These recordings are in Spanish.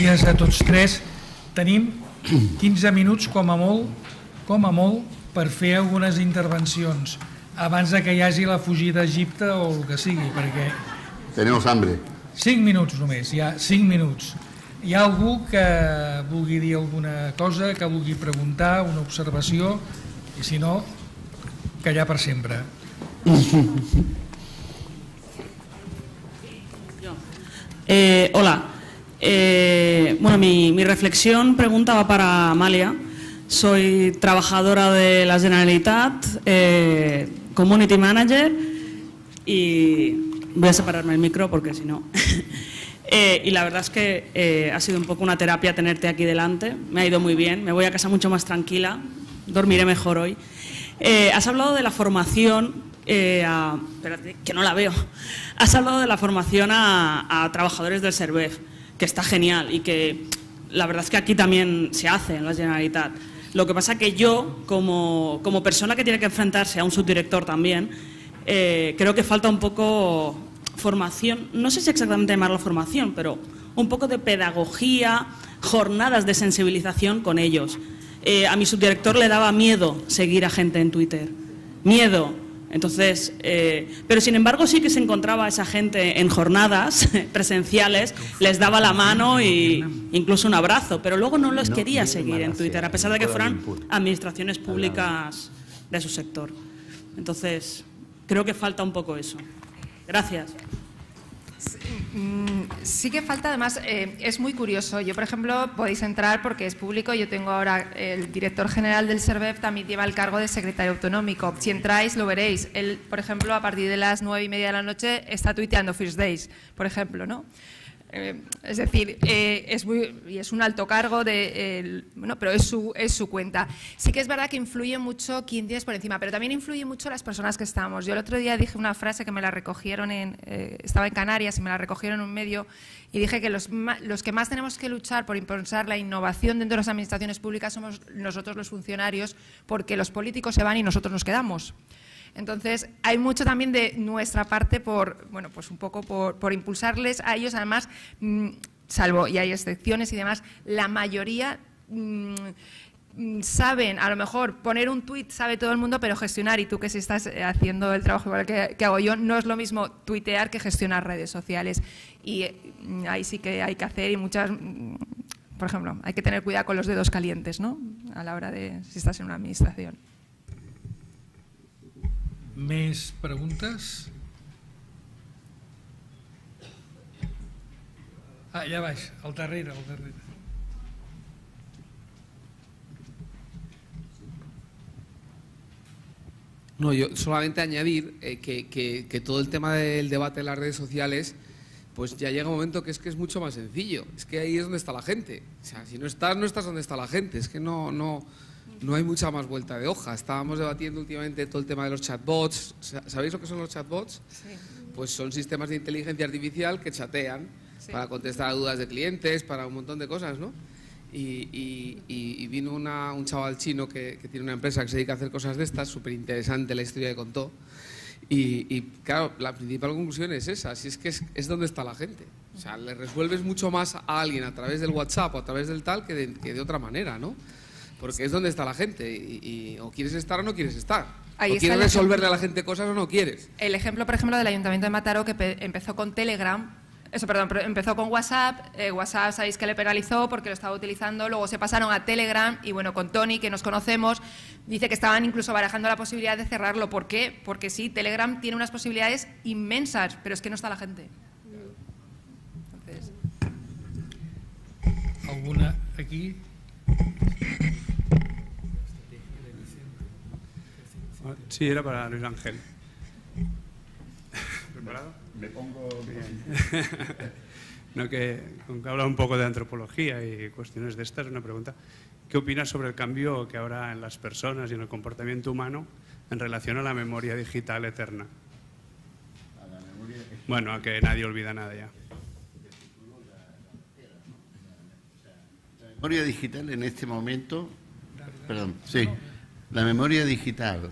dies a tots tres. Tenim 15 minuts com a molt, per fer algunes intervencions abans de que hi hagi la fugida a Egipte o el que sigui, perquè... Tenemos hambre. 5 minuts només, hi ha 5 minuts. Hi ha algú que vulgui dir alguna cosa, que vulgui preguntar, una observació, i si no, callar per sempre. Hola. Bueno, mi reflexión, pregunta va para Amalia. Soy trabajadora de la Generalitat, Community Manager, y voy a separarme el micro porque si no... y la verdad es que ha sido un poco una terapia tenerte aquí delante. Me ha ido muy bien, me voy a casa mucho más tranquila, dormiré mejor hoy. Has hablado de la formación, espérate, que no la veo. Has hablado de la formación a trabajadores del Servef, que está genial y que la verdad es que aquí también se hace en la Generalitat. Lo que pasa que yo, como persona que tiene que enfrentarse a un subdirector también, creo que falta un poco formación, no sé si exactamente llamarlo formación, pero un poco de pedagogía, jornadas de sensibilización con ellos. A mi subdirector le daba miedo seguir a gente en Twitter, miedo. Entonces, pero sin embargo sí que se encontraba esa gente en jornadas presenciales, les daba la mano e incluso un abrazo, pero luego no los quería seguir en Twitter, a pesar de que fueran administraciones públicas de su sector. Entonces, creo que falta un poco eso. Gracias. Sí que falta, además, es muy curioso. Yo, por ejemplo, podéis entrar porque es público. Yo tengo ahora, el director general del Servef también lleva el cargo de secretario autonómico. Si entráis, lo veréis. Él, por ejemplo, a partir de las 9:30 de la noche está tuiteando First Days, por ejemplo, ¿no? Es decir, es un alto cargo, bueno, pero es su cuenta. Sí que es verdad que influye mucho quién tienes por encima, pero también influye mucho las personas que estamos. Yo el otro día dije una frase que me la recogieron, estaba en Canarias y me la recogieron en un medio, y dije que los que más tenemos que luchar por impulsar la innovación dentro de las administraciones públicas somos nosotros los funcionarios, porque los políticos se van y nosotros nos quedamos. Entonces, hay mucho también de nuestra parte bueno, pues un poco por impulsarles a ellos. Además, salvo, y hay excepciones y demás, la mayoría saben, a lo mejor poner un tuit sabe todo el mundo, pero gestionar, y tú que si estás haciendo el trabajo igual que hago yo, no es lo mismo tuitear que gestionar redes sociales. Y ahí sí que hay que hacer, y muchas, por ejemplo, hay que tener cuidado con los dedos calientes, ¿no? A la hora de, si estás en una administración. Més preguntes? Allà baix, al darrere, al darrere. No, yo solamente añadir que todo el tema del debate en las redes sociales, pues ya llega un momento que es mucho más sencillo. Es que ahí es donde está la gente. O sea, si no estás donde está la gente. Es que no hay mucha más vuelta de hoja. Estábamos debatiendo últimamente todo el tema de los chatbots. ¿Sabéis lo que son los chatbots? Sí. Pues son sistemas de inteligencia artificial que chatean para contestar a dudas de clientes, para un montón de cosas, ¿no? Y vino un chaval chino que tiene una empresa que se dedica a hacer cosas de estas, súper interesante la historia que contó. Y claro, la principal conclusión es esa, si es que es donde está la gente. O sea, le resuelves mucho más a alguien a través del WhatsApp o a través del tal que de otra manera, ¿no? Porque es donde está la gente y o quieres estar o no quieres estar. O quieres resolverle a la gente cosas o no quieres. El ejemplo, por ejemplo, del Ayuntamiento de Mataró, que empezó con Telegram. Empezó con WhatsApp. WhatsApp, sabéis que le penalizó porque lo estaba utilizando. Luego se pasaron a Telegram y, bueno, con Tony, que nos conocemos, dice que estaban incluso barajando la posibilidad de cerrarlo. ¿Por qué? Porque sí, Telegram tiene unas posibilidades inmensas, pero es que no está la gente. Entonces... ¿Alguna aquí? Sí, era para Luis Ángel. ¿Preparado? Me pongo bien. No, que habla un poco de antropología y cuestiones de estas, una pregunta. ¿Qué opinas sobre el cambio que ahora en las personas y en el comportamiento humano en relación a la memoria digital eterna? Bueno, a que nadie olvida nada ya. La memoria digital en este momento, perdón, sí, la memoria digital,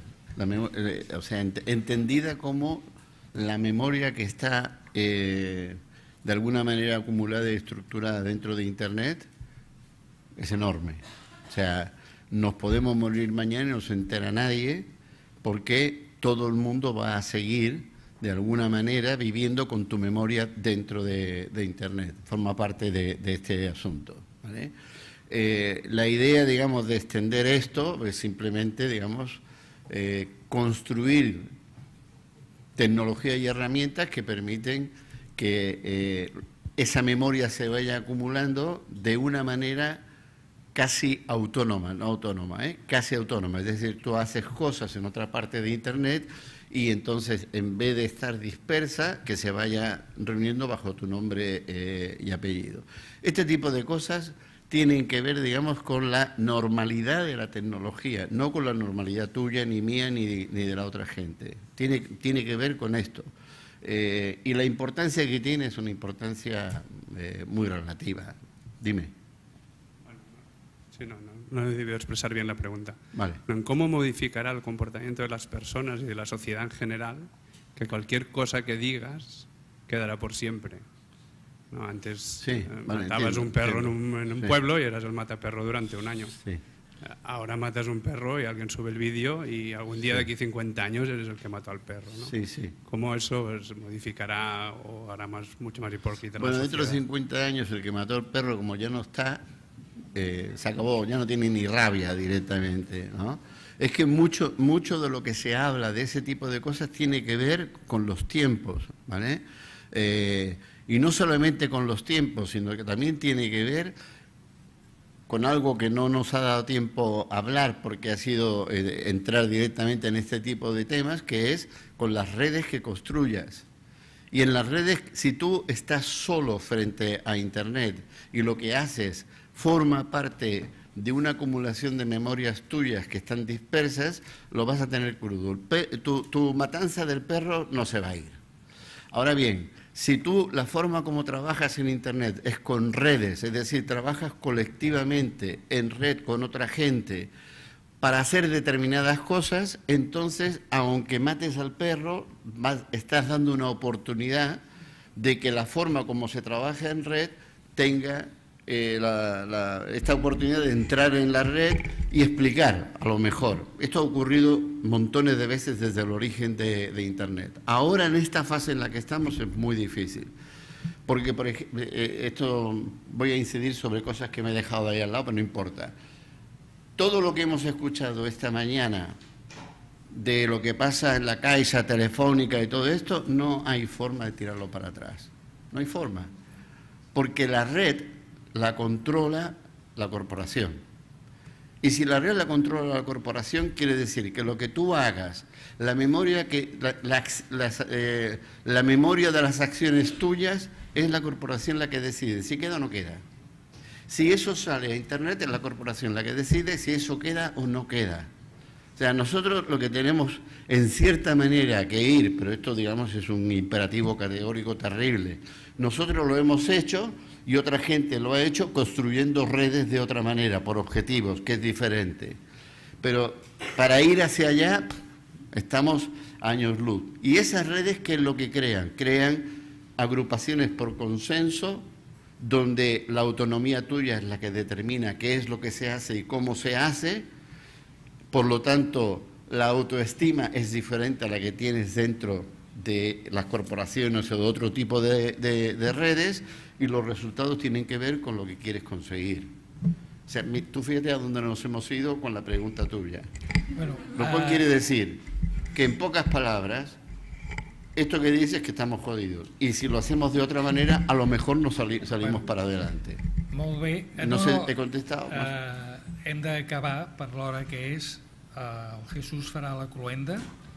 o sea, entendida como la memoria que está de alguna manera acumulada y estructurada dentro de Internet es enorme. O sea, nos podemos morir mañana y no se entera nadie, porque todo el mundo va a seguir de alguna manera viviendo con tu memoria dentro de Internet. Forma parte de este asunto, ¿vale? La idea, digamos, de extender esto es simplemente, digamos, construir tecnología y herramientas que permiten que esa memoria se vaya acumulando de una manera casi autónoma, no autónoma, casi autónoma. Es decir, tú haces cosas en otra parte de Internet y entonces, en vez de estar dispersa, que se vaya reuniendo bajo tu nombre y apellido. Este tipo de cosas tienen que ver, digamos, con la normalidad de la tecnología, no con la normalidad tuya, ni mía, ni de la otra gente. Tiene que ver con esto. Y la importancia que tiene es una importancia muy relativa. Dime. Sí, no he debido expresar bien la pregunta. Vale. ¿Cómo modificará el comportamiento de las personas y de la sociedad en general que cualquier cosa que digas quedará por siempre? ¿No? Antes sí, vale, matabas un perro en un pueblo y eras el mataperro durante un año. Sí. Ahora matas un perro y alguien sube el vídeo y algún día de aquí 50 años eres el que mató al perro, ¿no? Sí, sí. ¿Cómo eso modificará o hará mucho más hipócrita la Bueno, sociedad? dentro de 50 años el que mató al perro, como ya no está, se acabó, ya no tiene ni rabia directamente, ¿no? Es que mucho de lo que se habla de ese tipo de cosas tiene que ver con los tiempos, ¿vale? Y no solamente con los tiempos, sino que también tiene que ver con algo que no nos ha dado tiempo a hablar, porque ha sido entrar directamente en este tipo de temas, que es con las redes que construyas. Y en las redes, si tú estás solo frente a Internet y lo que haces forma parte de una acumulación de memorias tuyas que están dispersas, lo vas a tener crudo. Tu matanza del perro no se va a ir. Ahora bien, si tú la forma como trabajas en Internet es con redes, es decir, trabajas colectivamente en red con otra gente para hacer determinadas cosas, entonces, aunque mates al perro, estás dando una oportunidad de que la forma como se trabaja en red tenga esta oportunidad de entrar en la red y explicar, a lo mejor. Esto ha ocurrido montones de veces desde el origen de Internet. Ahora, en esta fase en la que estamos, es muy difícil. Porque, por ejemplo, esto voy a incidir sobre cosas que me he dejado ahí al lado, pero no importa. Todo lo que hemos escuchado esta mañana de lo que pasa en la Caixa, Telefónica y todo esto, no hay forma de tirarlo para atrás. No hay forma. Porque la red la controla la corporación. Y si la red la controla la corporación, quiere decir que lo que tú hagas, la memoria la memoria de las acciones tuyas, es la corporación la que decide si queda o no queda. Si eso sale a Internet, es la corporación la que decide si eso queda o no queda. O sea, nosotros lo que tenemos en cierta manera que ir, pero esto, digamos, es un imperativo categórico terrible. Nosotros lo hemos hecho y otra gente lo ha hecho construyendo redes de otra manera, por objetivos, que es diferente. Pero para ir hacia allá estamos a años luz. Y esas redes, ¿qué es lo que crean? Crean agrupaciones por consenso, donde la autonomía tuya es la que determina qué es lo que se hace y cómo se hace. Por lo tanto, la autoestima es diferente a la que tienes dentro de las corporaciones o de otro tipo de redes, y los resultados tienen que ver con lo que quieres conseguir. O sea, tú fíjate a dónde nos hemos ido con la pregunta tuya. Bueno, lo cual quiere decir que, en pocas palabras, esto que dices es que estamos jodidos. Y si lo hacemos de otra manera, a lo mejor no salimos para adelante. Molt bé. No sé, he contestado. Hem d'acabar per l'hora que és. El Jesús farà la cloenda.